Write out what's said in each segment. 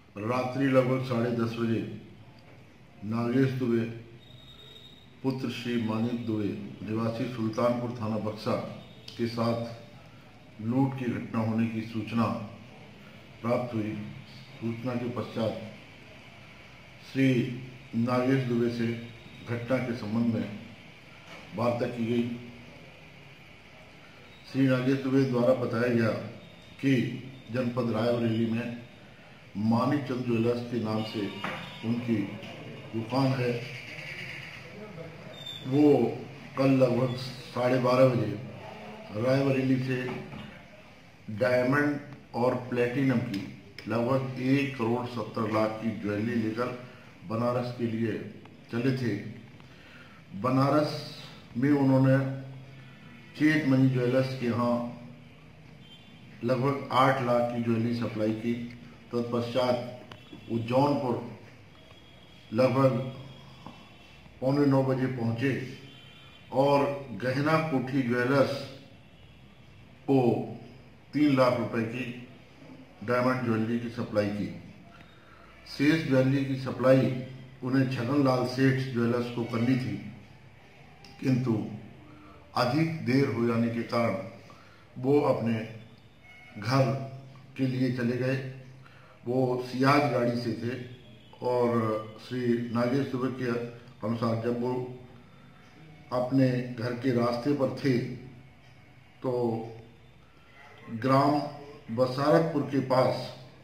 रात्रि लगभग 10:30 बजे नागेश दुबे पुत्र श्री मानिक दुबे निवासी सुल्तानपुर थाना बक्सा के साथ लूट की घटना होने की सूचना प्राप्त हुई। सूचना के पश्चात श्री नागेश दुबे से घटना के संबंध में वार्ता की गई। श्री नागेश दुबे द्वारा बताया गया कि जनपद रायबरेली में मानिक चंद ज्वेलर्स के नाम से उनकी दुकान है। वो कल लगभग 12:30 बजे रायबरेली से डायमंड और प्लेटिनम की लगभग 1,70,00,000 की ज्वेलरी लेकर बनारस के लिए चले थे। बनारस में उन्होंने चेत मनी ज्वेलर्स के यहाँ लगभग 8 लाख की ज्वेलरी सप्लाई की। तत्पश्चात वो जौनपुर लगभग 8:45 बजे पहुंचे और गहना कोठी ज्वेलर्स को 3 लाख रुपए की डायमंड ज्वेलरी की सप्लाई की। शेष ज्वेलरी की सप्लाई उन्हें छगनलाल सेठ ज्वेलर्स को करनी थी, किंतु अधिक देर हो जाने के कारण वो अपने घर के लिए चले गए। वो सियाज गाड़ी से थे और श्री नागेश दुबे के अनुसार जब वो अपने घर के रास्ते पर थे तो ग्राम बसारतपुर के पास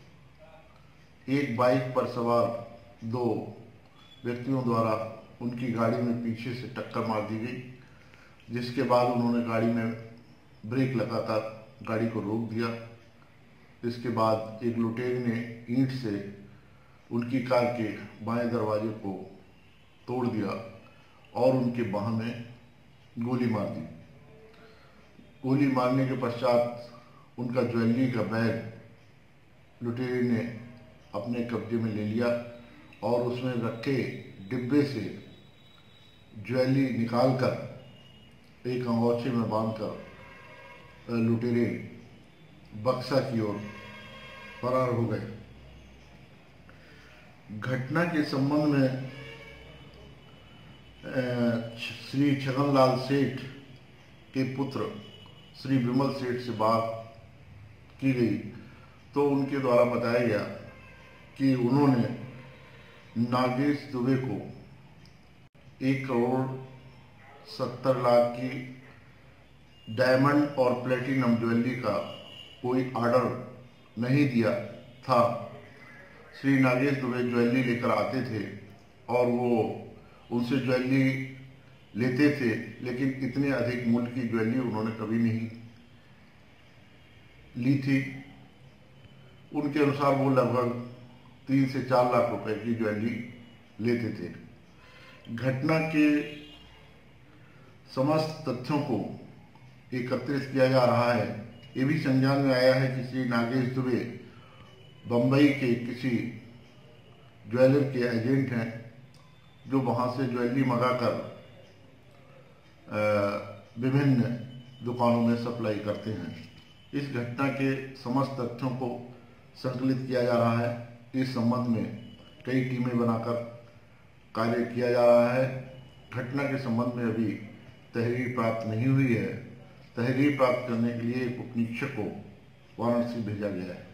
एक बाइक पर सवार 2 व्यक्तियों द्वारा उनकी गाड़ी में पीछे से टक्कर मार दी गई, जिसके बाद उन्होंने गाड़ी में ब्रेक लगाकर गाड़ी को रोक दिया। इसके बाद एक लुटेरे ने ईंट से उनकी कार के बाएं दरवाजे को तोड़ दिया और उनके बाह में गोली मार दी। गोली मारने के पश्चात उनका ज्वेलरी का बैग लुटेरे ने अपने कब्जे में ले लिया और उसमें रखे डिब्बे से ज्वेलरी निकालकर एक अंगोछे में बांधकर लुटेरे बक्सा की ओर फरार हो गए। घटना के संबंध में श्री छगनलाल सेठ के पुत्र श्री विमल सेठ से बात की गई तो उनके द्वारा बताया गया कि उन्होंने नागेश दुबे को 1,70,00,000 की डायमंड और प्लेटिनम ज्वेलरी का कोई ऑर्डर नहीं दिया था। श्री नागेश दुबे ज्वेलरी लेकर आते थे और वो उनसे ज्वेलरी लेते थे, लेकिन इतने अधिक मूल्य की ज्वेलरी उन्होंने कभी नहीं ली थी। उनके अनुसार वो लगभग 3 से 4 लाख रुपए की ज्वेलरी लेते थे। घटना के समस्त तथ्यों को एकत्रित किया जा रहा है। ये भी संज्ञान में आया है कि श्री नागेश दुबे बम्बई के किसी ज्वेलर के एजेंट हैं जो वहाँ से ज्वेलरी मंगाकर विभिन्न दुकानों में सप्लाई करते हैं। इस घटना के समस्त तथ्यों को संकलित किया जा रहा है। इस संबंध में कई टीमें बनाकर कार्य किया जा रहा है। घटना के संबंध में अभी तहरीर प्राप्त नहीं हुई है। तहरीर प्राप्त करने के लिए एक उपनिरीक्षक को वाराणसी भेजा गया है।